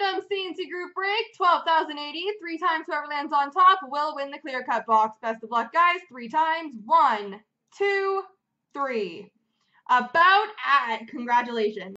Random C&C group break, 12,080. 3 times whoever lands on top will win the clear cut box. Best of luck, guys. 3 times. 1, 2, 3. About at. Congratulations.